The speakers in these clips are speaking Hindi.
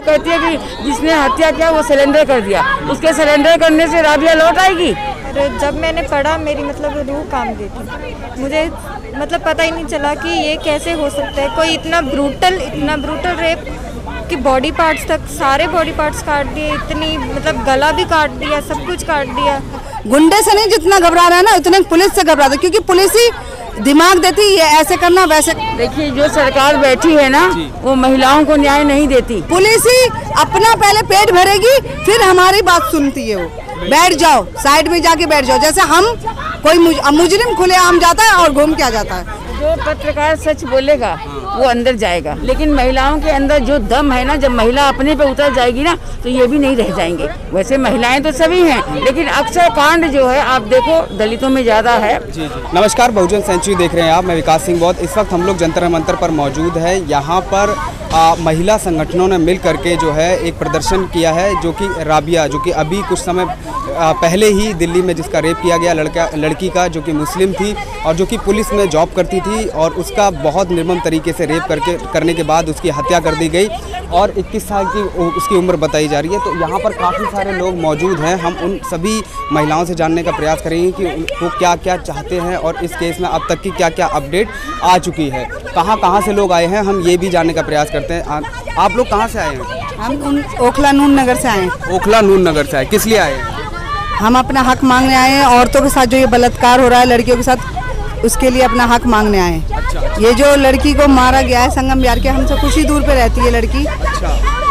कहती है कि जिसने हत्या किया वो सिलेंडर कर दिया, उसके सिलेंडर करने से राबिया लौट आएगी। जब मैंने पढ़ा मेरी मतलब रूह काम दी थी। मुझे मतलब पता ही नहीं चला कि ये कैसे हो सकता है, कोई इतना ब्रूटल रेप कि बॉडी पार्ट्स तक, सारे बॉडी पार्ट्स काट दिए, इतनी मतलब गला भी काट दिया, सब कुछ काट दिया। गुंडे से नहीं जितना घबरा रहा है ना उतने पुलिस से घबरा रहा है, क्योंकि पुलिस ही दिमाग देती है ऐसे करना वैसे। देखिए जो सरकार बैठी है ना वो महिलाओं को न्याय नहीं देती। पुलिस ही अपना पहले पेट भरेगी फिर हमारी बात सुनती है। वो बैठ जाओ, साइड में जाके बैठ जाओ। जैसे हम कोई मुजरिम खुलेआम जाता है और घूम के आ जाता है। जो पत्रकार सच बोलेगा वो अंदर जाएगा, लेकिन महिलाओं के अंदर जो दम है ना, जब महिला अपने पे उतर जाएगी ना तो ये भी नहीं रह जाएंगे। वैसे महिलाएं तो सभी हैं, लेकिन अक्सर कांड जो है आप देखो दलितों में ज्यादा है। जी। नमस्कार, बहुजन सेंचुरी देख रहे हैं आप, मैं विकास सिंह बौद्ध। इस वक्त हम लोग जंतर मंतर पर मौजूद है। यहाँ पर महिला संगठनों ने मिल करके जो है एक प्रदर्शन किया है, जो कि राबिया, जो कि अभी कुछ समय पहले ही दिल्ली में जिसका रेप किया गया लड़की का, जो कि मुस्लिम थी और जो कि पुलिस में जॉब करती थी, और उसका बहुत निर्मम तरीके से रेप करने के बाद उसकी हत्या कर दी गई और 21 साल की उसकी उम्र बताई जा रही है। तो यहाँ पर काफ़ी सारे लोग मौजूद हैं। हम उन सभी महिलाओं से जानने का प्रयास करेंगे कि वो क्या क्या चाहते हैं और इस केस में अब तक की क्या क्या अपडेट आ चुकी है। कहाँ से लोग आए हैं हम ये भी जानने का प्रयास करते हैं। आप लोग कहाँ से आए हैं? हम ओखला नून नगर से आए हैं। ओखला नून नगर से आए, किस लिए आए हैं? हम अपना हक मांगने आए हैं। औरतों के साथ जो ये बलात्कार हो रहा है लड़कियों के साथ, उसके लिए अपना हक मांगने आए हैं। अच्छा। ये जो लड़की को मारा गया है संगम बिहार के, हमसे कुछ ही दूर पे रहती है लड़की। अच्छा।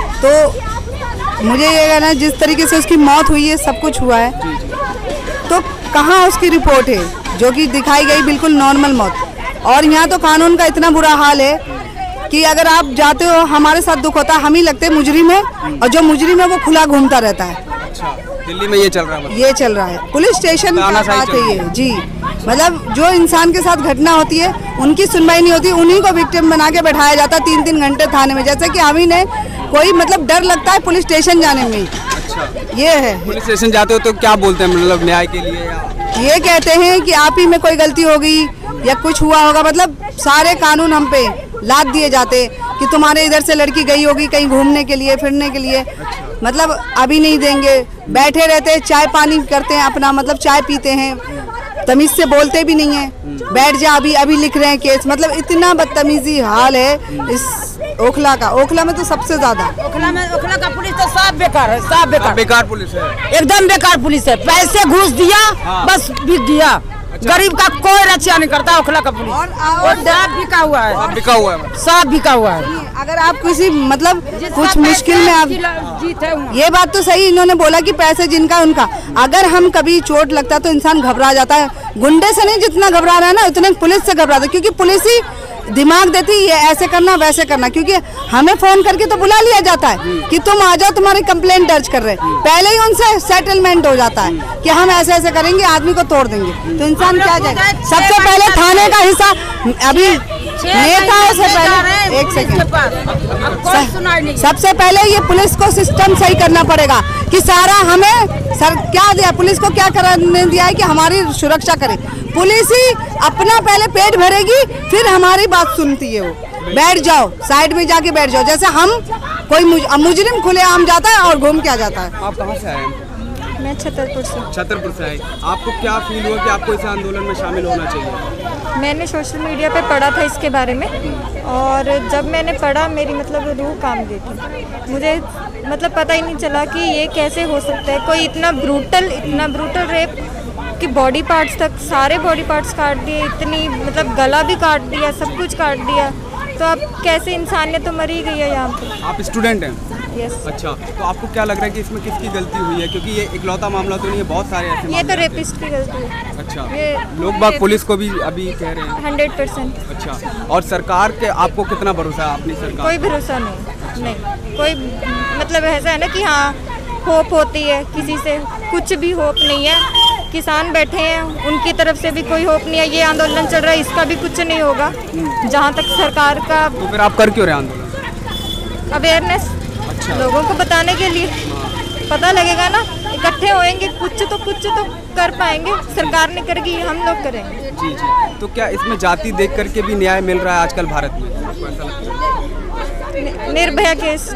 तो मुझे ये कहना है जिस तरीके से उसकी मौत हुई है सब कुछ हुआ है, तो कहाँ उसकी रिपोर्ट है जो कि दिखाई गई बिल्कुल नॉर्मल मौत। और यहाँ तो कानून का इतना बुरा हाल है कि अगर आप जाते हो हमारे साथ दुख होता है, हम ही लगते हैं मुजरिम है, और जो मुजरिम है वो खुला घूमता रहता है। अच्छा, दिल्ली में ये चल रहा है? ये चल रहा है, पुलिस स्टेशन का बात है ये जी। मतलब जो इंसान के साथ घटना होती है उनकी सुनवाई नहीं होती, उन्हीं को विक्टिम बना के बैठाया जाता है 3-3 घंटे थाने में। जैसे कि हम ही ने कोई मतलब डर लगता है पुलिस स्टेशन जाने में। अच्छा, ये है। पुलिस स्टेशन जाते हो तो क्या बोलते हैं, मतलब न्याय के लिए? ये कहते हैं कि आप ही में कोई गलती होगी या कुछ हुआ होगा, मतलब सारे कानून हम पे लाद दिए जाते कि तुम्हारे इधर से लड़की गई होगी कहीं घूमने के लिए, फिरने के लिए। मतलब अभी नहीं देंगे, बैठे रहते हैं, चाय पानी करते हैं अपना, मतलब चाय पीते हैं, तमीज से बोलते भी नहीं है। बैठ जा, अभी लिख रहे हैं केस। मतलब इतना बदतमीजी हाल है इस ओखला का। ओखला में तो सबसे ज्यादा। ओखला का पुलिस तो साफ बेकार है, साफ बेकार पुलिस है, एकदम बेकार पुलिस है। पैसे घूस दिया, बस बिक गया। गरीब का कोई रक्षा नहीं करता ओखला का पुलिस। और साफ बिका हुआ है, साफ बिका हुआ है। अगर आप किसी मतलब कुछ मुश्किल में आप जीत है, ये बात तो सही इन्होंने बोला कि पैसे जिनका उनका। अगर हम कभी चोट लगता तो इंसान घबरा जाता है। गुंडे से नहीं जितना घबरा रहा है ना उतने पुलिस से घबरा है, क्योंकि पुलिस ही दिमाग देती है ऐसे करना वैसे करना। क्योंकि हमें फोन करके तो बुला लिया जाता है कि तुम आ जाओ, तुम्हारी कंप्लेंट दर्ज कर रहे हैं। पहले ही उनसे सेटलमेंट हो जाता है कि हम ऐसे ऐसे करेंगे, आदमी को तोड़ देंगे। तो इंसान क्या जाएगा? सबसे पहले थाने का हिस्सा अभी नेताओं से पहले, एक सेकंड, सबसे पहले ये पुलिस को सिस्टम सही करना पड़ेगा कि सारा हमें सर क्या दिया, पुलिस को क्या करने दिया है कि हमारी सुरक्षा करे। पुलिस ही अपना पहले पेट भरेगी फिर हमारी बात सुनती है। वो बैठ जाओ, साइड में जाके बैठ जाओ। जैसे हम कोई मुजरिम खुलेआम जाता है और घूम के आ जाता है। आप कहाँ से आए? मैं छतरपुर से। छतरपुर से आए। आपको क्या फील हुआ कि आपको इस आंदोलन में शामिल होना चाहिए? मैंने सोशल मीडिया पे पढ़ा था इसके बारे में, और जब मैंने पढ़ा मेरी मतलब रूह काम दी थी। मुझे मतलब पता ही नहीं चला कि ये कैसे हो सकता है, कोई इतना ब्रूटल रेप कि बॉडी पार्ट्स तक, सारे बॉडी पार्ट्स काट दिए, इतनी मतलब गला भी काट दिया, सब कुछ काट दिया। तो अब कैसे, इंसानियत तो मरी गई है यहाँ पे। आप स्टूडेंट हैं? यस। अच्छा, तो आपको क्या लग रहा है कि इसमें किसकी गलती हुई है? क्योंकि ये इकलौता मामला तो नहीं है, बहुत सारे ऐसे ये तो रेपिस्ट की गलती है। अच्छा, लोग बाग पुलिस को भी अभी कह रहे हैं 100%। अच्छा, और सरकार के आपको कितना भरोसा है अपनी सरकार? कोई भरोसा नहीं, कोई मतलब ऐसा है ना कि हाँ होप होती है, किसी से कुछ भी होप नहीं है। किसान बैठे हैं, उनकी तरफ से भी कोई होप नहीं है। ये आंदोलन चल रहा है, इसका भी कुछ नहीं होगा जहाँ तक सरकार का। तो फिर आप कर क्यों रहे आंदोलन? अवेयरनेस, अच्छा, लोगों को बताने के लिए। पता लगेगा ना, इकट्ठे होएंगे, कुछ तो कर पाएंगे। सरकार नहीं करेगी, हम लोग करेंगे। जी जी। तो क्या इसमें जाति देख करके भी न्याय मिल रहा है आजकल भारत में? निर्भया केस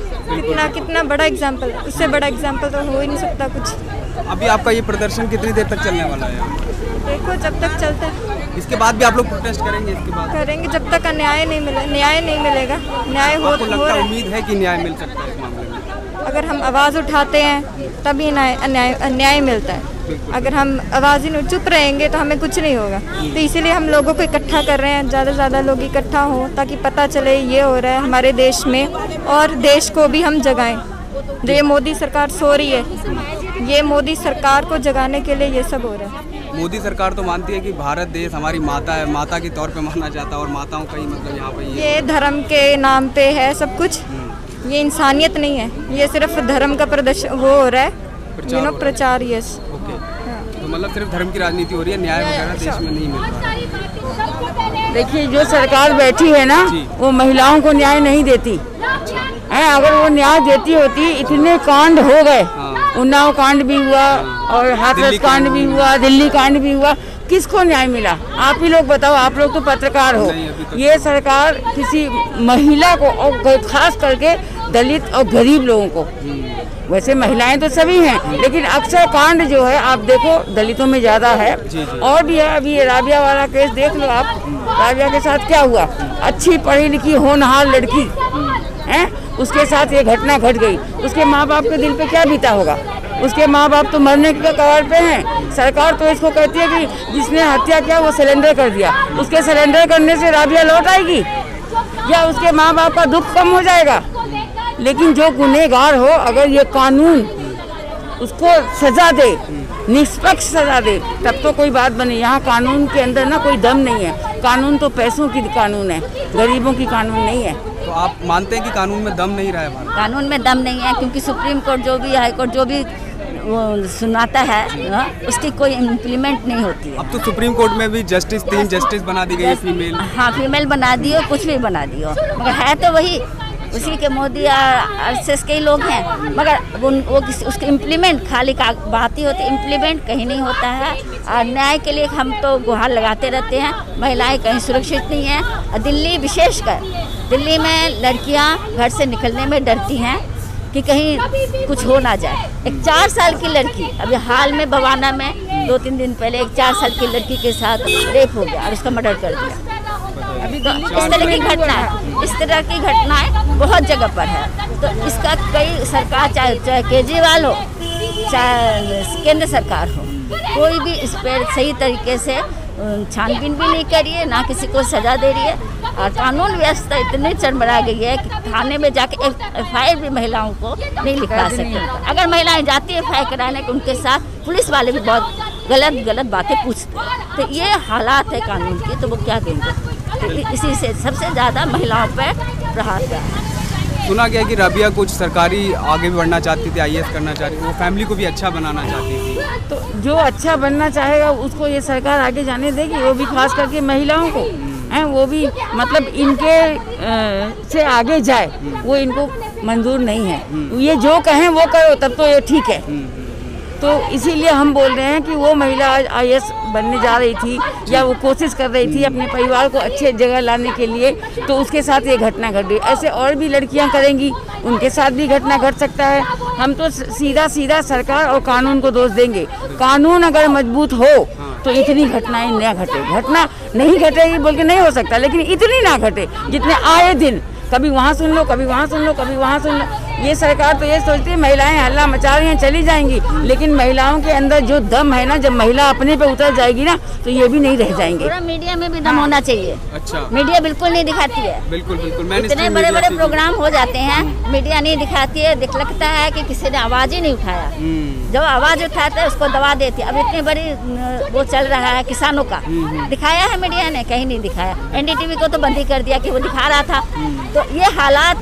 कितना बड़ा एग्जाम्पल, उससे बड़ा एग्जाम्पल तो हो ही नहीं सकता कुछ। अभी आपका ये प्रदर्शन कितनी देर तक चलने वाला है? देखो जब तक चलता है। इसके बाद भी आप लोग प्रोटेस्ट करेंगे? इसके बाद करेंगे जब तक न्याय नहीं मिलेगा। न्याय हो उम्मीद है कि न्याय मिल सकता है इस मामले में? अगर हम आवाज़ उठाते हैं तभी न्याय मिलता है। अगर हम आवाज़ ही नहीं, चुप रहेंगे तो हमें कुछ नहीं होगा। तो इसीलिए हम लोगों को इकट्ठा कर रहे हैं, ज़्यादा से ज़्यादा लोग इकट्ठा हों ताकि पता चले ये हो रहा है हमारे देश में, और देश को भी हम जगाएं। जो ये मोदी सरकार सो रही है, ये मोदी सरकार को जगाने के लिए ये सब हो रहा है। मोदी सरकार तो मानती है कि भारत देश हमारी माता है, माता के तौर पे मानना चाहता है, और माताओं का ही मतलब यहाँ पे ये धर्म के नाम पे है सब कुछ। ये इंसानियत नहीं है, ये सिर्फ धर्म का प्रदर्शन वो हो रहा है, प्रचार। यस, तो मतलब सिर्फ धर्म की राजनीति हो रही है, न्याय वगैरह देश में नहीं मिल रहा है। देखिए जो सरकार बैठी है ना, वो महिलाओं को न्याय नहीं देती है। अगर वो न्याय देती होती, इतने कांड हो गए, उन्नाव कांड भी हुआ और हाथरस कांड भी हुआ, दिल्ली कांड भी हुआ, किसको न्याय मिला? आप ही लोग बताओ, आप लोग तो पत्रकार हो। ये सरकार किसी महिला को, और खास करके दलित और गरीब लोगों को, वैसे महिलाएं तो सभी हैं, लेकिन अक्सर कांड जो है आप देखो दलितों में ज्यादा है। और भी है, अभी राबिया वाला केस देख लो आप, राबिया के साथ क्या हुआ? अच्छी पढ़ी लिखी होनहार लड़की है, उसके साथ ये घटना घट गई। उसके माँ बाप के दिल पे क्या बीता होगा? उसके माँ बाप तो मरने के कगार पे हैं। सरकार तो इसको कहती है कि जिसने हत्या किया वो सरेंडर कर दिया। उसके सरेंडर करने से राबिया लौट आएगी या उसके माँ बाप का दुख कम हो जाएगा? लेकिन जो गुनहगार हो, अगर ये कानून उसको सजा दे, निष्पक्ष सजा दे, तब तो कोई बात बने। यहाँ कानून के अंदर ना कोई दम नहीं है। कानून तो पैसों की कानून है, गरीबों की कानून नहीं है। तो आप मानते हैं कि कानून में दम नहीं रहा है? कानून में दम नहीं है, क्योंकि सुप्रीम कोर्ट जो भी, हाई कोर्ट जो भी वो सुनाता है उसकी कोई इम्प्लीमेंट नहीं होती है। अब तो सुप्रीम कोर्ट में भी 3 जस्टिस बना दी गई फीमेल। हाँ, फीमेल बना दी हो, कुछ भी बना दी हो, मगर है तो वही उसी के मोदी आरएसएस के ही लोग हैं। मगर वो उसके इम्प्लीमेंट खाली बात ही होती, इम्प्लीमेंट कहीं नहीं होता है। और न्याय के लिए हम तो गुहार लगाते रहते हैं। महिलाएं कहीं सुरक्षित नहीं हैं। दिल्ली विशेषकर, दिल्ली में लड़कियां घर से निकलने में डरती हैं कि कहीं कुछ हो ना जाए। एक 4 साल की लड़की, अभी हाल में बवाना में 2-3 दिन पहले एक 4 साल की लड़की के साथ रेप हो गया और उसका मर्डर कर दिया। अभी तो इस तरह की घटनाएं बहुत जगह पर है। तो इसका कई सरकार, चाहे केजरीवाल हो, चाहे केंद्र सरकार हो, कोई भी इस पर सही तरीके से छानबीन भी नहीं करी है, ना किसी को सजा दे रही है। और कानून व्यवस्था इतनी चरमरा गई है कि थाने में जाके FIR भी महिलाओं को नहीं लिखवा सकते। अगर महिलाएं जाती है FIR कराने के, उनके साथ पुलिस वाले भी बहुत गलत बातें पूछते हैं। तो ये हालात है कानून की, तो वो क्या देंगे? तो इसी से सबसे ज़्यादा महिलाओं पर प्रहार हुआ है। सुना गया कि राबिया कुछ सरकारी आगे भी बढ़ना चाहती थी, IAS करना चाहती थी, वो फैमिली को भी अच्छा बनाना चाहती थी। तो जो अच्छा बनना चाहेगा उसको ये सरकार आगे जाने देगी, वो भी खास करके महिलाओं को हैं, वो भी मतलब इनके से आगे जाए, वो इनको मंजूर नहीं है। ये जो कहें वो करो, तब तो ये ठीक है। तो इसीलिए हम बोल रहे हैं कि वो महिला आज IAS बनने जा रही थी या वो कोशिश कर रही थी अपने परिवार को अच्छे जगह लाने के लिए, तो उसके साथ ये घटना घट गई। ऐसे और भी लड़कियां करेंगी, उनके साथ भी घटना घट सकता है। हम तो सीधा सरकार और कानून को दोष देंगे। कानून अगर मजबूत हो तो इतनी घटनाएं न घटे। घटना नहीं घटेगी बोल के नहीं हो सकता, लेकिन इतनी ना घटे जितने आए दिन, कभी वहाँ सुन लो, कभी वहाँ सुन लो, कभी वहाँ सुन लो। ये सरकार तो ये सोचती है महिलाएं हल्ला मचा रही हैं, चली जाएंगी, लेकिन महिलाओं के अंदर जो दम है ना, जब महिला अपने पे उतर जाएगी ना, तो ये भी नहीं रह जाएंगे। पूरा मीडिया में भी दम होना चाहिए। अच्छा, मीडिया बिल्कुल नहीं दिखाती है। बिल्कुल। इतने बड़े प्रोग्राम हो जाते हैं, मीडिया नहीं दिखाती है। लगता है कि किसी ने आवाज ही नहीं उठाया। जब आवाज उठाते है उसको दबा देती है। अब इतनी बड़ी वो चल रहा है किसानों का, दिखाया है मीडिया ने? कहीं नहीं दिखाया। NDTV को तो बंद ही कर दिया कि वो दिखा रहा था। तो ये हालात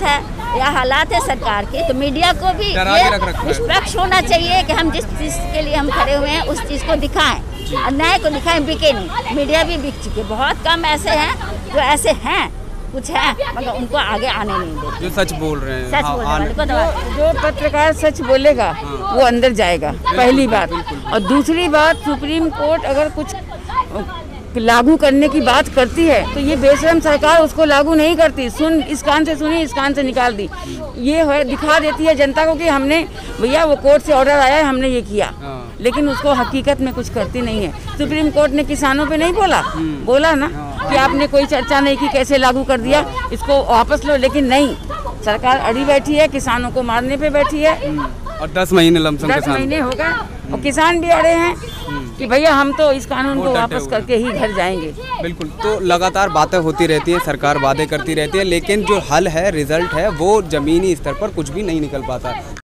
है सरकार के। तो मीडिया को भी ये निष्पक्ष होना चाहिए कि हम जिस चीज़ के लिए हम खड़े हुए हैं उस चीज़ को दिखाएं, और न्याय को दिखाएं, बिके नहीं। मीडिया भी बिक चुके, बहुत कम ऐसे हैं जो ऐसे हैं, कुछ है मगर उनको आगे आने नहीं देते, जो सच बोल रहे हैं। सच बोलने वाले को जो पत्रकार सच बोलेगा वो अंदर जाएगा, पहली बात। और दूसरी बात, सुप्रीम कोर्ट अगर कुछ लागू करने की बात करती है तो ये बेशरम सरकार उसको लागू नहीं करती। सुन, इस कान से सुनी, इस कान से निकाल दी। ये है, दिखा देती है जनता को कि हमने भैया वो कोर्ट से ऑर्डर आया है, हमने ये किया, लेकिन उसको हकीकत में कुछ करती नहीं है। सुप्रीम कोर्ट ने किसानों पे नहीं बोला ना कि आपने कोई चर्चा नहीं की, कैसे लागू कर दिया, इसको वापस लो, लेकिन नहीं, सरकार अड़ी बैठी है, किसानों को मारने पे बैठी है। और 10 महीने लमसम 10 महीने हो गए और किसान भी अड़े हैं कि भैया हम तो इस कानून को वापस करके ही घर जाएंगे। बिल्कुल, तो लगातार बातें होती रहती हैं, सरकार वादे करती रहती है, लेकिन जो हल है, रिजल्ट है, वो जमीनी स्तर पर कुछ भी नहीं निकल पाता है।